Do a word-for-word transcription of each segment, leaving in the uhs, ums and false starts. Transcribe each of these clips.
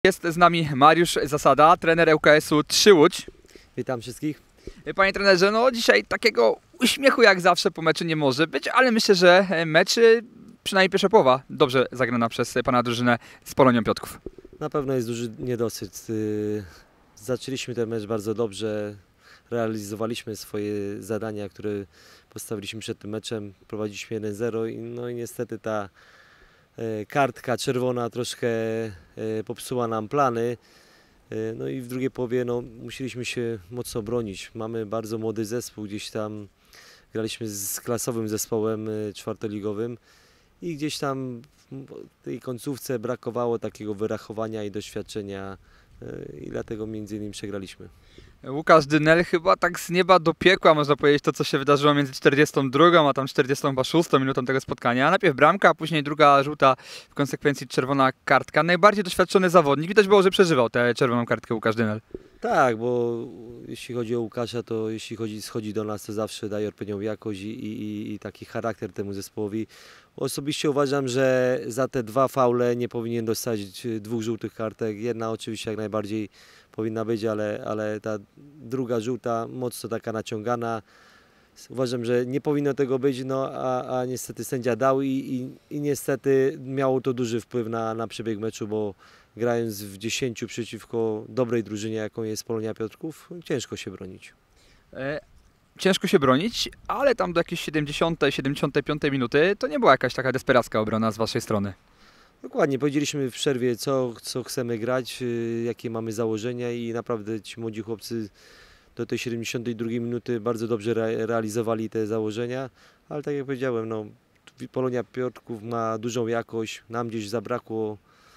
Jest z nami Mariusz Zasada, trener L K S-u trzy Łódź. Witam wszystkich. Panie trenerze, no dzisiaj takiego uśmiechu jak zawsze po meczu nie może być, ale myślę, że mecz, przynajmniej pierwsza połowa, dobrze zagrana przez pana drużynę z Polonią Piotrków. Na pewno jest duży niedosyt. Zaczęliśmy ten mecz bardzo dobrze, realizowaliśmy swoje zadania, które postawiliśmy przed tym meczem, prowadziliśmy jeden zero i no i niestety ta kartka czerwona troszkę popsuła nam plany. No i w drugiej połowie no, musieliśmy się mocno bronić. Mamy bardzo młody zespół, gdzieś tam graliśmy z klasowym zespołem czwartoligowym i gdzieś tam w tej końcówce brakowało takiego wyrachowania i doświadczenia i dlatego między innymi przegraliśmy. Łukasz Dynel chyba tak z nieba do piekła, można powiedzieć, to co się wydarzyło między czterdziestą drugą a tam czterdziestą szóstą minutą tego spotkania. Najpierw bramka, a później druga żółta, w konsekwencji czerwona kartka. Najbardziej doświadczony zawodnik. Widać było, że przeżywał tę czerwoną kartkę Łukasz Dynel. Tak, bo jeśli chodzi o Łukasza, to jeśli chodzi, schodzi do nas, to zawsze daje odpowiednią jakość i, i, i taki charakter temu zespołowi. Osobiście uważam, że za te dwa faule nie powinien dostać dwóch żółtych kartek. Jedna oczywiście jak najbardziej powinna być, ale, ale ta druga żółta mocno taka naciągana. Uważam, że nie powinno tego być, no, a, a niestety sędzia dał i, i, i niestety miało to duży wpływ na, na przebieg meczu, bo grając w dziesięciu przeciwko dobrej drużynie, jaką jest Polonia Piotrków, ciężko się bronić. E, ciężko się bronić, ale tam do jakiejś siedemdziesiątej, siedemdziesiątej piątej minuty to nie była jakaś taka desperacka obrona z waszej strony. Dokładnie, powiedzieliśmy w przerwie, co, co chcemy grać, jakie mamy założenia i naprawdę ci młodzi chłopcy do tej siedemdziesiątej drugiej minuty bardzo dobrze re realizowali te założenia, ale tak jak powiedziałem, no, Polonia Piotrków ma dużą jakość, nam gdzieś zabrakło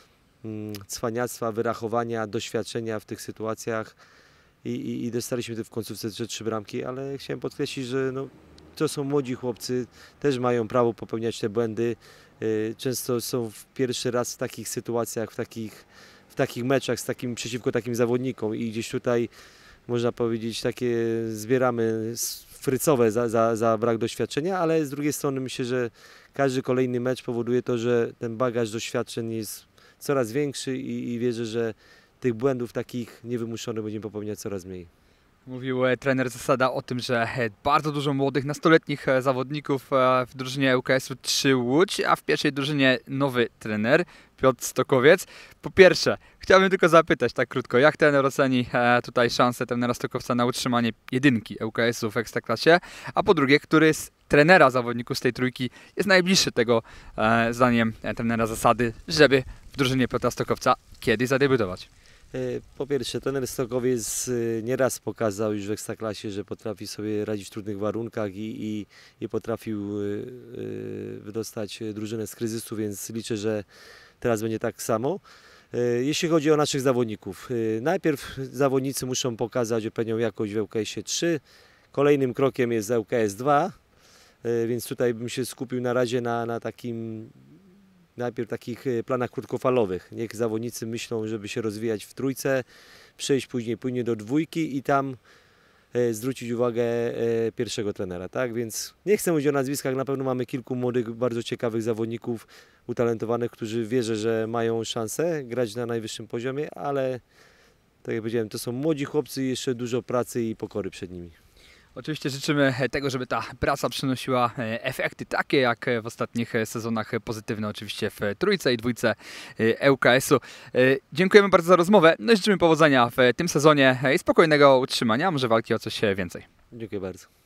mm, cwaniactwa, wyrachowania, doświadczenia w tych sytuacjach i, i, i dostaliśmy w końcówce te trzy bramki, ale chciałem podkreślić, że no, to są młodzi chłopcy, też mają prawo popełniać te błędy. Często są w pierwszy raz w takich sytuacjach, w takich, w takich meczach z takim, przeciwko takim zawodnikom i gdzieś tutaj można powiedzieć takie zbieramy frycowe za, za, za brak doświadczenia, ale z drugiej strony myślę, że każdy kolejny mecz powoduje to, że ten bagaż doświadczeń jest coraz większy i, i wierzę, że tych błędów takich niewymuszonych będziemy popełniać coraz mniej. Mówił trener Zasada o tym, że bardzo dużo młodych, nastoletnich zawodników w drużynie L K S-u trzy Łódź, a w pierwszej drużynie nowy trener Piotr Stokowiec. Po pierwsze, chciałbym tylko zapytać tak krótko, jak trener oceni tutaj szansę trenera Stokowca na utrzymanie jedynki L K S-u w Ekstraklasie, a po drugie, który z trenera zawodników z tej trójki jest najbliższy tego, zdaniem trenera Zasady, żeby w drużynie Piotra Stokowca kiedyś zadebiutować? Po pierwsze, trener Stokowiec nieraz pokazał już w Ekstraklasie, że potrafi sobie radzić w trudnych warunkach i, i, i potrafił wydostać drużynę z kryzysu, więc liczę, że teraz będzie tak samo. Jeśli chodzi o naszych zawodników, najpierw zawodnicy muszą pokazać odpowiednią jakość w L K S-ie trzy, kolejnym krokiem jest L K S dwa, więc tutaj bym się skupił na razie na, na takim najpierw takich planach krótkofalowych. Niech zawodnicy myślą, żeby się rozwijać w trójce, przejść później płynnie do dwójki i tam zwrócić uwagę pierwszego trenera. Tak? Więc nie chcę mówić o nazwiskach, na pewno mamy kilku młodych, bardzo ciekawych zawodników, utalentowanych, którzy wierzę, że mają szansę grać na najwyższym poziomie, ale tak jak powiedziałem, to są młodzi chłopcy i jeszcze dużo pracy i pokory przed nimi. Oczywiście życzymy tego, żeby ta praca przynosiła efekty takie jak w ostatnich sezonach, pozytywne oczywiście w trójce i dwójce L K S-u. Dziękujemy bardzo za rozmowę, no i życzymy powodzenia w tym sezonie i spokojnego utrzymania, może walki o coś więcej. Dziękuję bardzo.